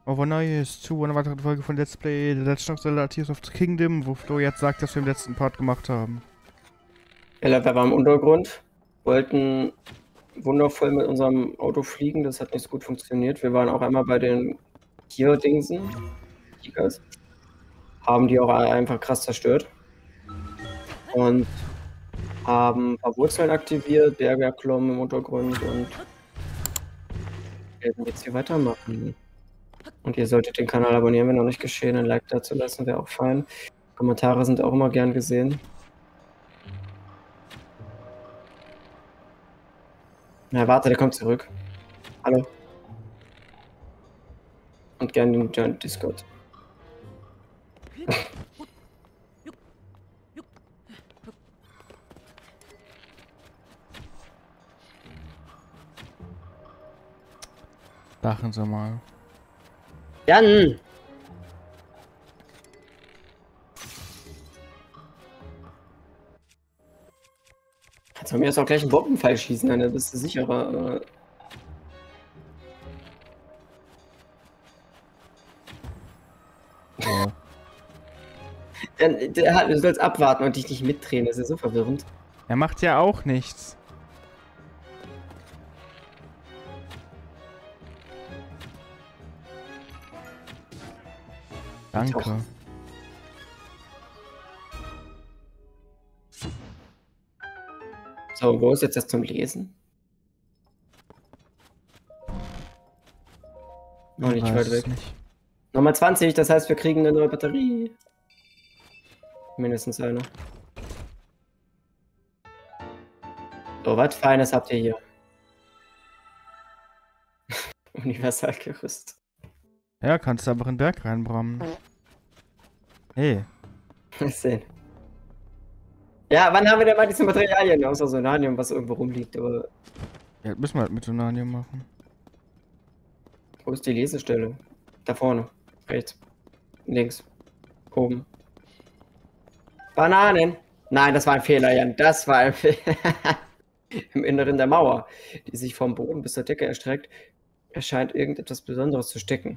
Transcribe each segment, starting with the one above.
Neues zu einer weiteren Folge von Let's Play The Legend of Zelda Tears of the Kingdom, wo Flo jetzt sagt, dass wir im letzten Part gemacht haben. Ja, wir waren im Untergrund, wollten wundervoll mit unserem Auto fliegen, das hat nicht so gut funktioniert. Wir waren auch einmal bei den Tier-Dingsen, Tigers, haben die auch einfach krass zerstört und haben ein paar Wurzeln aktiviert, Berge erklommen im Untergrund und werden jetzt hier weitermachen. Und ihr solltet den Kanal abonnieren, wenn noch nicht geschehen, ein Like dazu lassen, wäre auch fein. Kommentare sind auch immer gern gesehen. Na, warte, der kommt zurück. Hallo. Und gern den Joint Discord. Lachen Sie mal. Jan! Kannst du mir jetzt auch gleich einen Bombenpfeil schießen, dann bist du sicherer. Ja. Du sollst abwarten und dich nicht mitdrehen, das ist so verwirrend. Er macht ja auch nichts. Danke. So, wo ist jetzt das zum Lesen? Noch nicht weit weg. Nicht. Nochmal 20, das heißt, wir kriegen eine neue Batterie. Mindestens eine. So, was Feines habt ihr hier? Universalgerüst. Ja, kannst du einfach in den Berg reinbrammen. Hey. Mal sehen. Ja, wann haben wir denn mal diese Materialien außer Sonanium, was irgendwo rumliegt? Aber Ja, müssen wir halt mit Sonanium machen. wo ist die Lesestelle? Da vorne. Rechts. Links. Oben. Bananen! Nein, das war ein Fehler, Jan. Das war ein Fehler. Im Inneren der Mauer, die sich vom Boden bis zur Decke erstreckt, erscheint irgendetwas Besonderes zu stecken.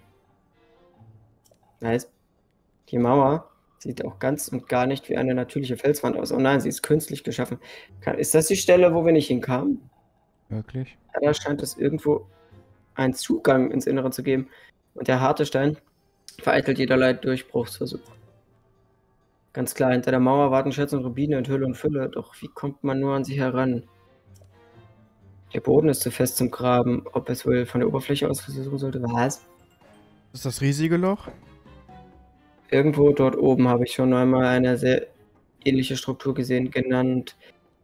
Nice. Die Mauer sieht auch ganz und gar nicht wie eine natürliche Felswand aus. Oh nein, sie ist künstlich geschaffen. Ist das die Stelle, wo wir nicht hinkamen? Wirklich? Ja, da scheint es irgendwo einen Zugang ins Innere zu geben. Und der harte Stein vereitelt jederlei Durchbruchsversuch. Ganz klar, hinter der Mauer warten Schätze und Rubine in Hülle und Fülle. Doch wie kommt man nur an sie heran? Der Boden ist zu fest zum Graben. Ob es wohl von der Oberfläche aus versuchen sollte? Was? Ist das riesige Loch? Irgendwo dort oben habe ich schon einmal eine sehr ähnliche Struktur gesehen, genannt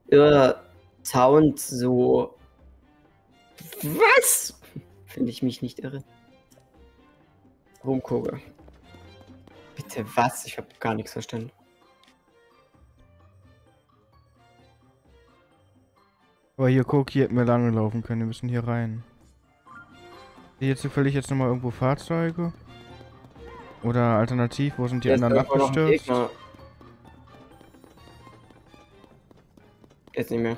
Sound so. Was? Finde ich mich nicht irre. Rumgucke. Bitte was? Ich habe gar nichts verstanden. Aber hier, guck, hier hätten wir lange laufen können. Wir müssen hier rein. Hier zufällig jetzt nochmal irgendwo Fahrzeuge? Oder alternativ, wo sind die Hier ist anderen irgendwo noch ein abgestürzt? Gegner. Jetzt nicht mehr.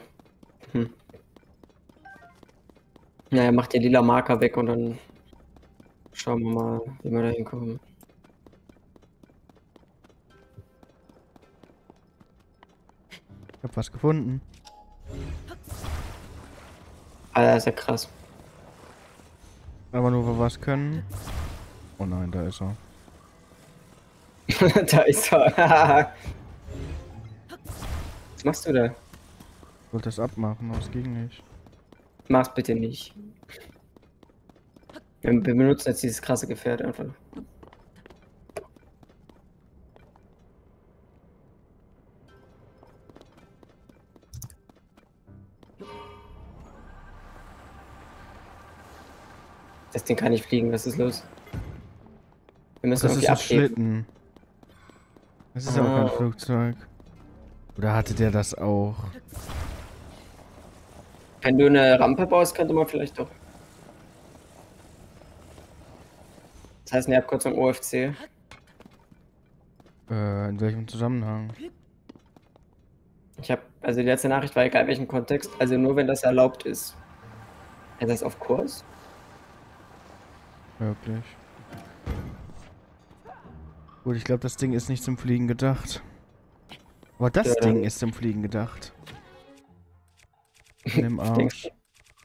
Naja, macht den lila Marker weg und dann schauen wir mal, wie wir da hinkommen. Ich hab was gefunden. Alter, ist ja krass. Aber nur, wo wir was können. Oh nein, da ist er. Da ist er. Was machst du da? Ich wollte das abmachen, aber es ging nicht. Mach's bitte nicht. Wir benutzen jetzt dieses krasse Gefährt einfach. Das Ding kann nicht fliegen, was ist los? Wir müssen Das ist irgendwie ein abheben. Schlitten. Das ist aber kein Flugzeug. Oder hatte der das auch? Wenn du eine Rampe baust, könnte man vielleicht doch. Das heißt eine Abkürzung OFC. In welchem Zusammenhang? Also die letzte Nachricht war egal welchen Kontext, also nur wenn das erlaubt ist. Ist das auf Kurs? Wirklich. Gut, ich glaube, das Ding ist nicht zum Fliegen gedacht. Aber Ja, das dann Ding ist zum Fliegen gedacht. In dem denkst Arsch.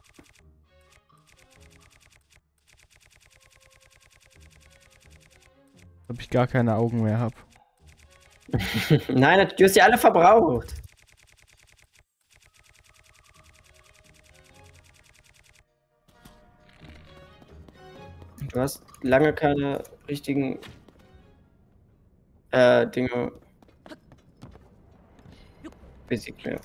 Ob ich gar keine Augen mehr habe. du? Nein, du hast die alle verbraucht. Du hast lange keine richtigen Dinge besiegt mehr.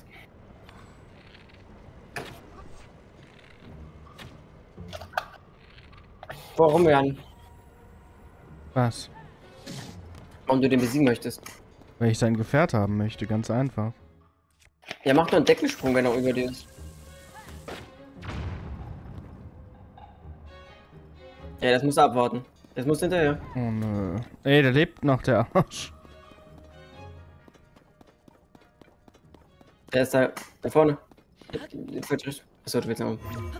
Warum, Jan? Was? Warum du den besiegen möchtest? Weil ich sein Gefährt haben möchte, ganz einfach. Ja, mach nur einen Deckensprung, wenn er über dir ist. Ja, das musst du abwarten. Das musst du hinterher. Oh nö. Ey, der lebt noch, der Arsch. Der ist da vorne. In falsche Richtung. Achso, du willst noch.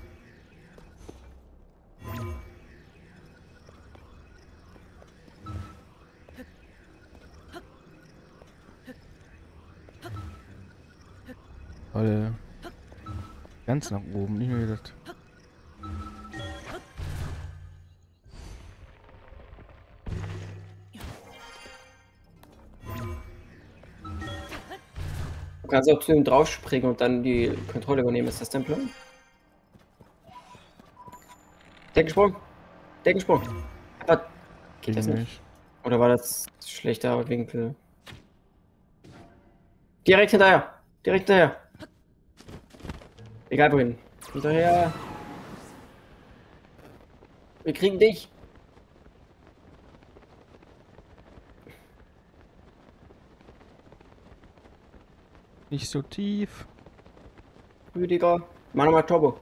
Toll. Ganz nach oben, nicht mehr gedacht. Du kannst auch zu ihm draufspringen und dann die Kontrolle übernehmen. Ist das dein Plan? Deckensprung! Deckensprung! Aber geht das nicht? Oder war das schlechter Winkel? Direkt hinterher! Direkt hinterher! Egal wohin. Hinterher! Wir kriegen dich! Nicht so tief. Rüdiger! Mach nochmal Turbo!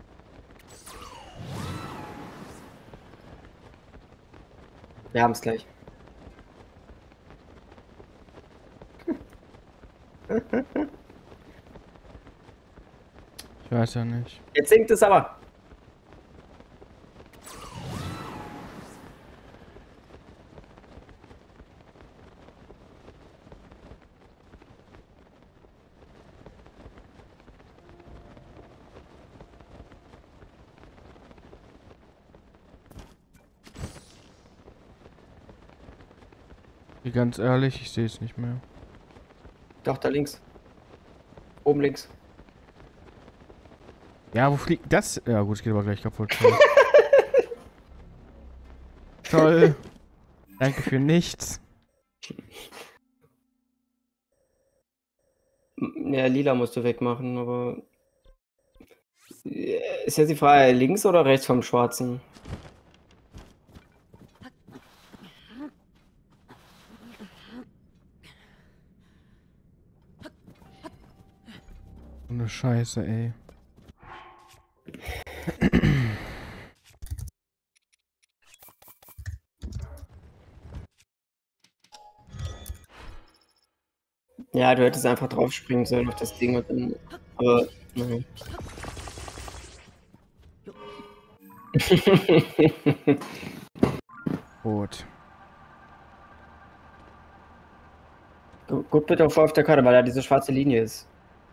Wir haben es gleich. Ich weiß ja nicht. Jetzt sinkt es aber! Ganz ehrlich, ich sehe es nicht mehr. Doch, da links. Oben links. Ja, wo fliegt das? Ja gut, es geht aber gleich kaputt. Toll. Danke für nichts. Ja, lila musst du wegmachen, aber... Ist jetzt die Frage, links oder rechts vom Schwarzen? So eine Scheiße, ey. Ja, du hättest einfach drauf springen sollen auf das Ding und dann... Aber... Nein. Gut. Guck bitte auf der Karte, weil da diese schwarze Linie ist.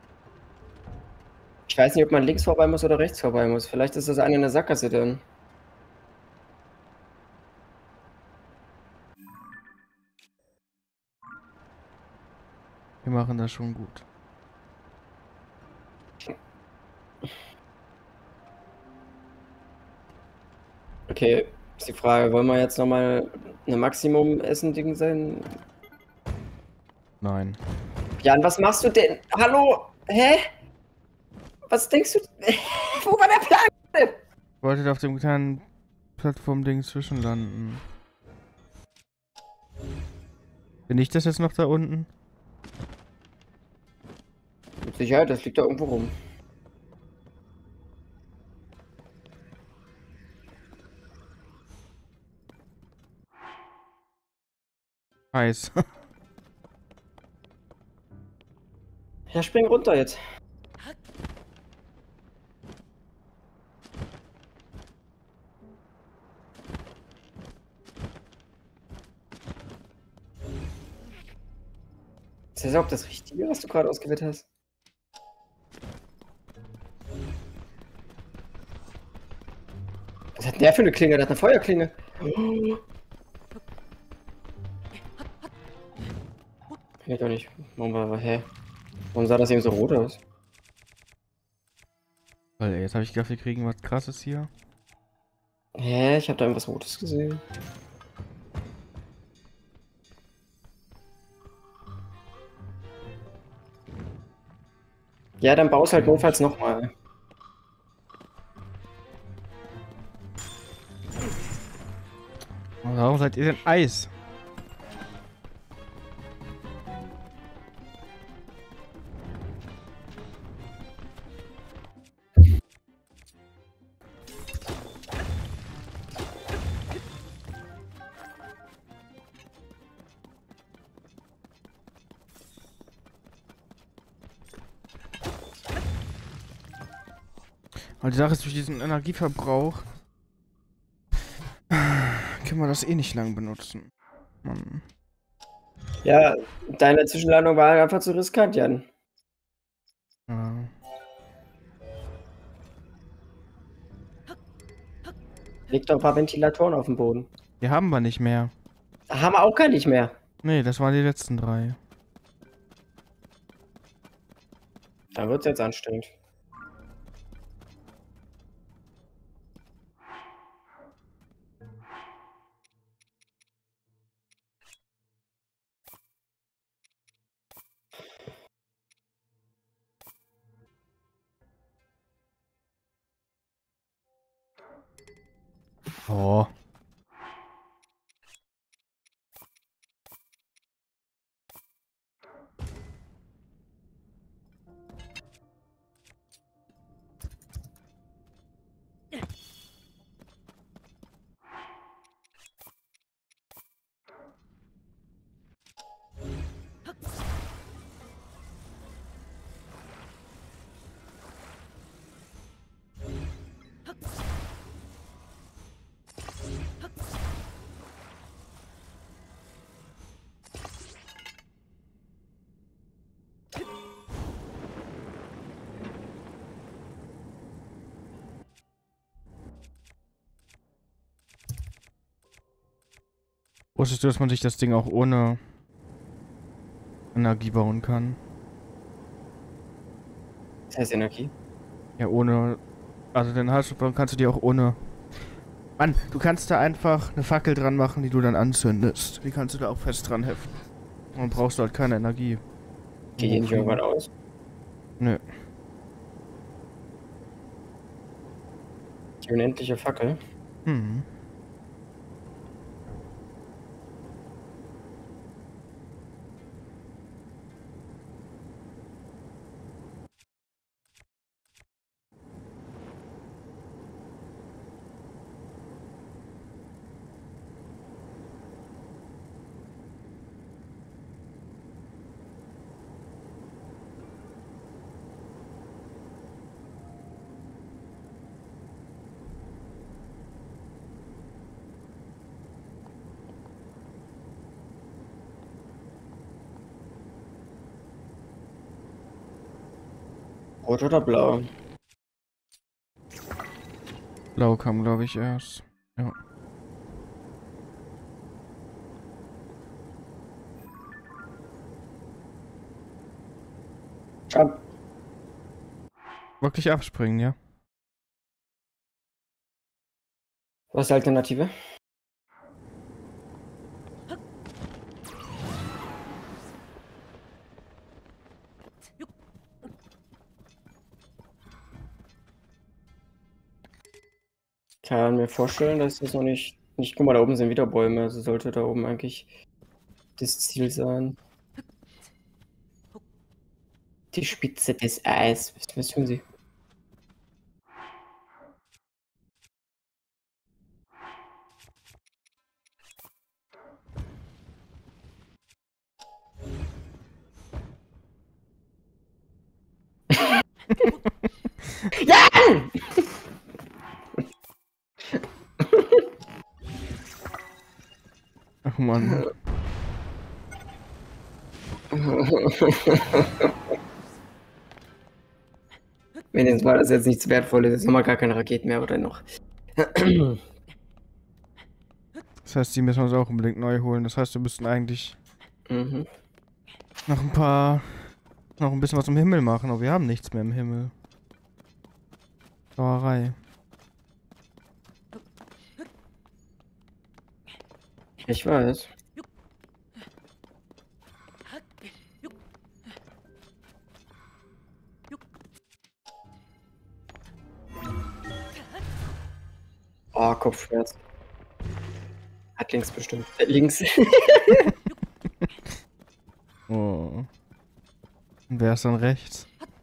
Ich weiß nicht, ob man links vorbei muss oder rechts vorbei muss. Vielleicht ist das eine Sackgasse dann. Wir machen das schon gut. Okay, ist die Frage, wollen wir jetzt nochmal eine Maximum-Essen-Ding sein? Nein. Jan, was machst du denn? Hallo? Hä? Was denkst du? Wo war der Plan? Ich wollte auf dem kleinen Plattform-Ding zwischenlanden. Bin ich das jetzt noch da unten? Mit Sicherheit, das liegt da irgendwo rum. Heiß. Ja, spring runter jetzt. Ist das überhaupt das Richtige, was du gerade ausgewählt hast? Was hat der für eine Klinge? Der hat eine Feuerklinge. Geht doch nicht. Hä? Warum sah das eben so rot aus? Weil, ey, jetzt habe ich gedacht, wir kriegen was Krasses hier. Hä? Ich habe da irgendwas Rotes gesehen. Ja, dann baust halt notfalls nochmal. Warum seid ihr denn Eis? Weil die Sache ist, durch diesen Energieverbrauch können wir das eh nicht lang benutzen. Mann. Ja, deine Zwischenlandung war halt einfach zu riskant, Jan. Ja. Leg doch ein paar Ventilatoren auf den Boden. Die haben wir nicht mehr. Da haben wir auch gar nicht mehr. Nee, das waren die letzten 3. Dann wird's jetzt anstrengend. Oh. Wusstest du, dass man sich das Ding auch ohne Energie bauen kann? Das heißt Energie. Ja, ohne... Also den Halsschutz kannst du dir auch ohne... Mann, du kannst da einfach eine Fackel dran machen, die du dann anzündest. Die kannst du da auch fest dran heften. Und dann brauchst du halt keine Energie. Geht hier nicht irgendwann aus? Nö. Die unendliche Fackel. Hm. Rot oder blau? Blau kam, glaube ich, erst. Ja. Jump. Wirklich abspringen, ja? Was ist die Alternative? Kann mir vorstellen, dass das noch nicht. Guck mal, da oben sind wieder Bäume, also sollte da oben eigentlich das Ziel sein. Die Spitze des Eis. Was tun sie? Ja! Ach Mann. Wenigstens war das jetzt nichts Wertvolles. Jetzt haben wir gar keine Raketen mehr, oder noch? Das heißt, die müssen wir uns auch unbedingt neu holen. Das heißt, wir müssten eigentlich Mhm. noch ein bisschen was im Himmel machen, aber wir haben nichts mehr im Himmel. Sauerei. Ich weiß. Oh, Kopfschmerz. Hat links bestimmt. Links. Oh. Und wer ist dann rechts?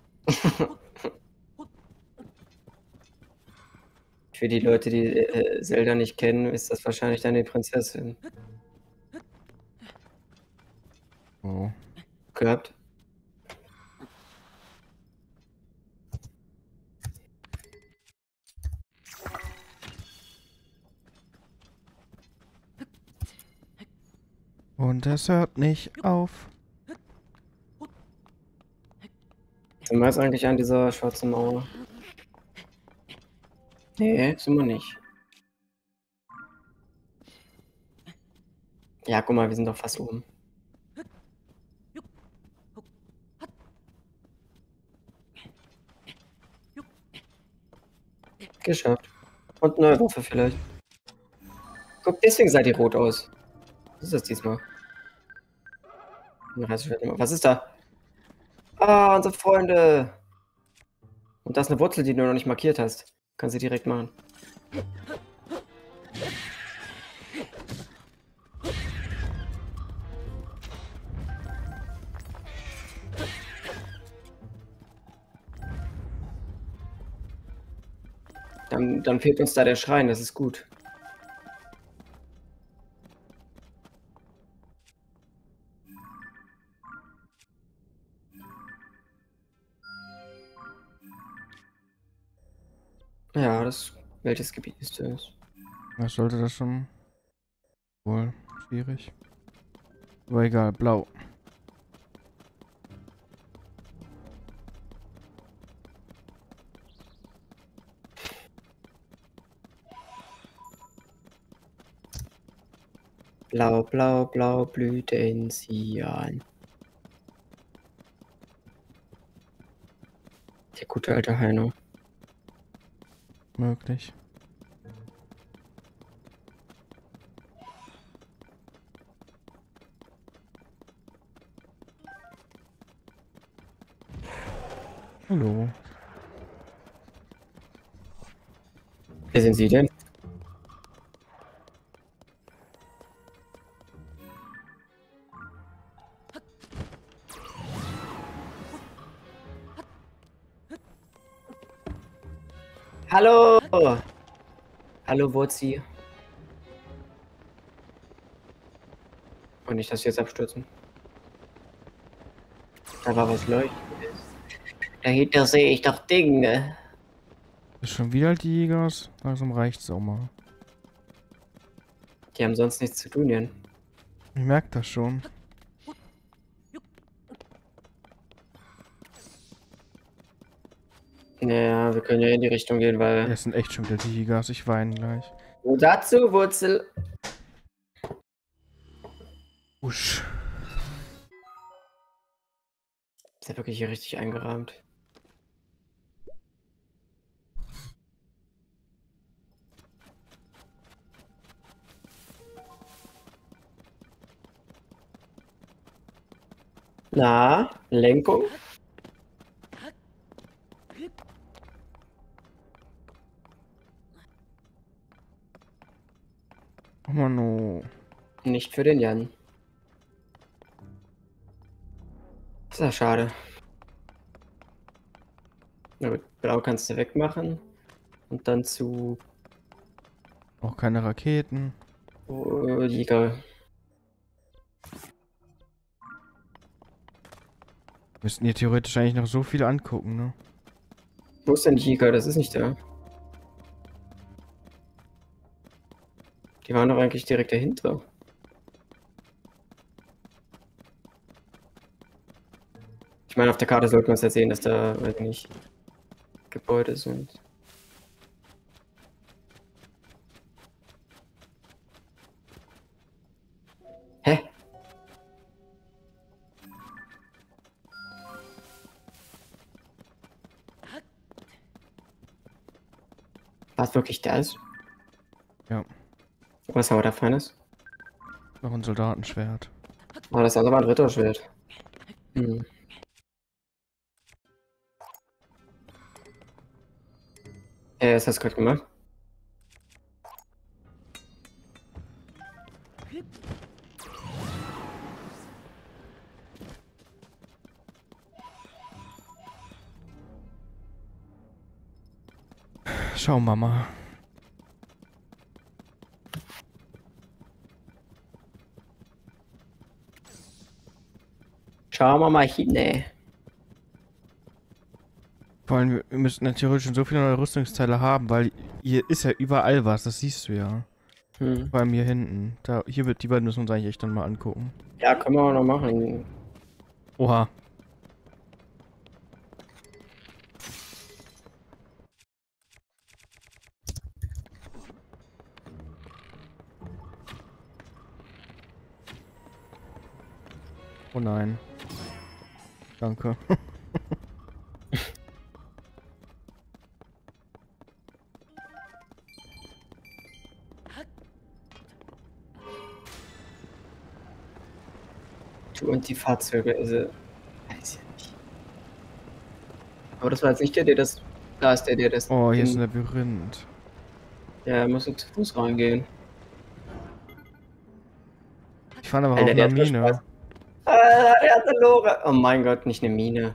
Für die Leute, die Zelda nicht kennen, ist das wahrscheinlich dann die Prinzessin. Oh. Gehabt. Und es hört nicht auf. Sind wir jetzt eigentlich an dieser schwarzen Mauer? Nee, sind wir nicht. Ja, guck mal, wir sind doch fast oben. Geschafft. Und neue Waffe vielleicht. Guck, deswegen sah die rot aus. Was ist das diesmal? Was ist da? Ah, unsere Freunde. Und das ist eine Wurzel, die du noch nicht markiert hast. Kannst du direkt machen. Dann fehlt uns da der Schrein, das ist gut. Ja, welches Gebiet ist das? Was sollte das schon? Wohl schwierig. Aber egal, blau. Blau, blau, blau blüht in Sian. Der gute alte Heino. Möglich. Hallo. Wer sind Sie denn? Hallo! Hallo, Wurzi. Und nicht, dass wir jetzt abstürzen. Da war was Leuchtendes. Dahinter sehe ich doch Dinge. Ist schon wieder die Jägers? Langsam reicht's auch mal. Die haben sonst nichts zu tun, Jan. Ich merke das schon. Naja, wir können ja in die Richtung gehen, weil... Es sind echt schon wieder die Jägers. Ich weine gleich. Und dazu, Wurzel. Usch. Ist ja wirklich hier richtig eingerahmt. Na, Lenkung? Oh Mann, oh. Nicht für den Jan. Ist ja schade. Na gut, blau kannst du wegmachen. Und dann zu Auch keine Raketen. Liga. Müssten hier theoretisch eigentlich noch so viel angucken, ne? Wo ist denn Liga? Das ist nicht da. Die waren doch eigentlich direkt dahinter. Ich meine, auf der Karte sollten wir es ja sehen, dass da, weiß ich nicht, Gebäude sind. Hä? War es wirklich das? Ja, Was haben wir da Feines? noch ein Soldatenschwert. Oh, das andere war ein Ritterschwert. Hm. Was hast du gerade gemacht? Schauen wir mal. Schauen wir mal hin, ey. Vor allem, wir müssten ja theoretisch schon so viele neue Rüstungsteile haben, weil hier ist ja überall was, das siehst du ja. Hm. Vor allem hier hinten. Da, hier wird, die beiden müssen wir uns eigentlich echt dann mal angucken. Ja, können wir auch noch machen. Oha. Oh nein. Danke. Du und die Fahrzeuge, also. Weiß ja nicht. Aber das war jetzt nicht der das. Da ist der das. Oh, hier ist ein Labyrinth. Ja, er muss zu Fuß reingehen. Ich fand aber auch Alter, der eine hat voll Mine. Spaß. Er hat eine Lore. Oh mein Gott, nicht eine Mine.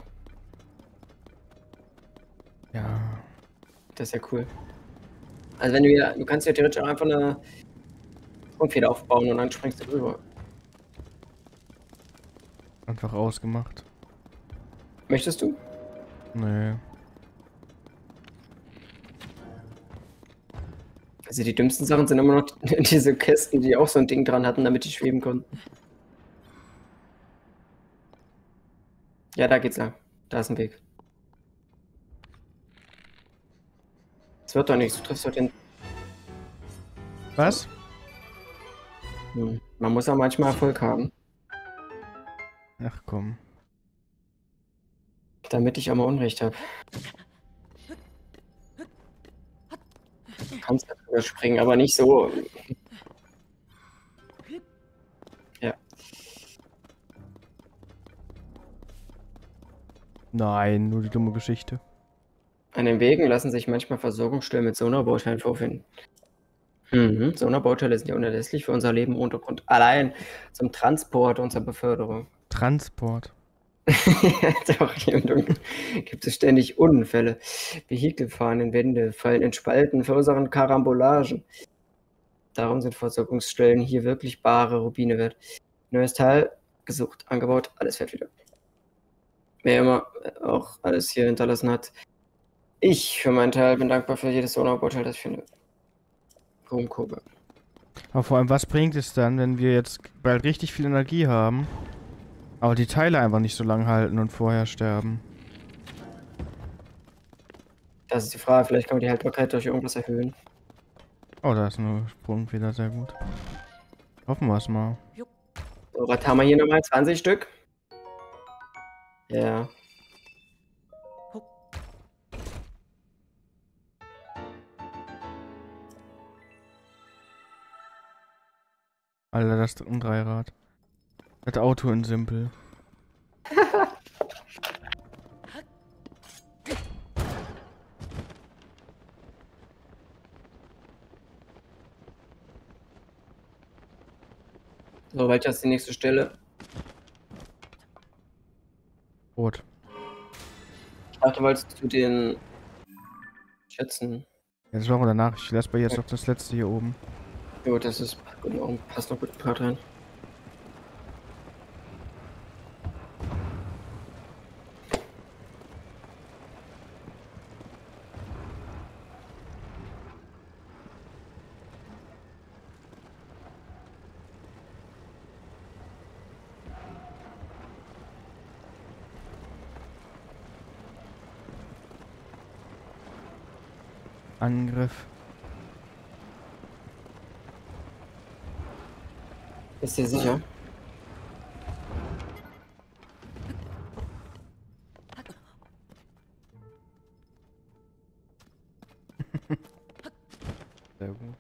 Ja. Das ist ja cool. Also wenn du kannst ja theoretisch auch einfach eine Sprungfeder aufbauen und dann springst du drüber. Einfach ausgemacht. Möchtest du? Nee. Also die dümmsten Sachen sind immer noch diese Kästen, die auch so ein Ding dran hatten, damit die schweben konnten. Ja, da geht's lang. Da ist ein Weg. Es wird doch nichts, du triffst doch den. Was? Man muss auch manchmal Erfolg haben. Ach komm. Damit ich auch mal Unrecht habe. Du kannst darüber springen, aber nicht so. Ja. Nein, nur die dumme Geschichte. An den Wegen lassen sich manchmal Versorgungsstellen mit Sonarbauteilen vorfinden. Sonarbauteile sind ja unerlässlich für unser Leben im Untergrund. Allein zum Transport und zur Beförderung. Transport. Doch, hier im Dunkeln gibt es ständig Unfälle. Vehikel fahren in Wände, fallen in Spalten, verursachen Karambolagen. Darum sind Versorgungsstellen hier wirklich bare Rubine wert. Neues Teil, gesucht, angebaut, alles fährt wieder. Wer immer auch alles hier hinterlassen hat. Ich für meinen Teil bin dankbar für jedes Sonarbauteil, das ich finde. Rumkurve. Aber vor allem, was bringt es dann, wenn wir jetzt bald richtig viel Energie haben, aber die Teile einfach nicht so lange halten und vorher sterben? Das ist die Frage, vielleicht kann man die Haltbarkeit durch irgendwas erhöhen. Oh, da ist eine Sprungfeder, sehr gut. Hoffen wir es mal. So, was haben wir hier nochmal? 20 Stück? Ja. Alter, das ist ein Dreirad. Das Auto in Simpel. So, welcher ist die nächste Stelle? Rot. Ich dachte, wolltest du den schätzen? Ja, das machen wir danach. Ich lasse bei jetzt noch das letzte hier oben. Jo, das ist genau, passt noch gut Part rein. Angriff. Ist dir sicher? Sehr gut.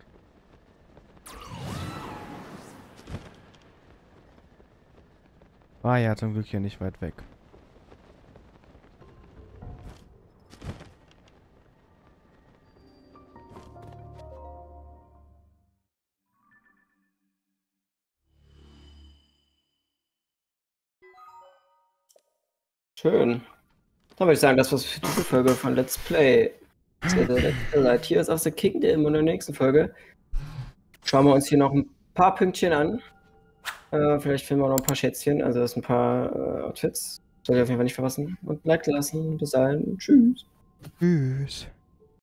War ja zum Glück hier nicht weit weg. Schön. Dann würde ich sagen, das war's für diese Folge von Let's Play. Hier ist auch The Kingdom und in der nächsten Folge schauen wir uns hier noch ein paar Pünktchen an. Vielleicht finden wir noch ein paar Schätzchen, also das sind ein paar Outfits. Soll ich auf jeden Fall nicht verpassen. Und Like lassen. Bis dahin. Tschüss. Tschüss.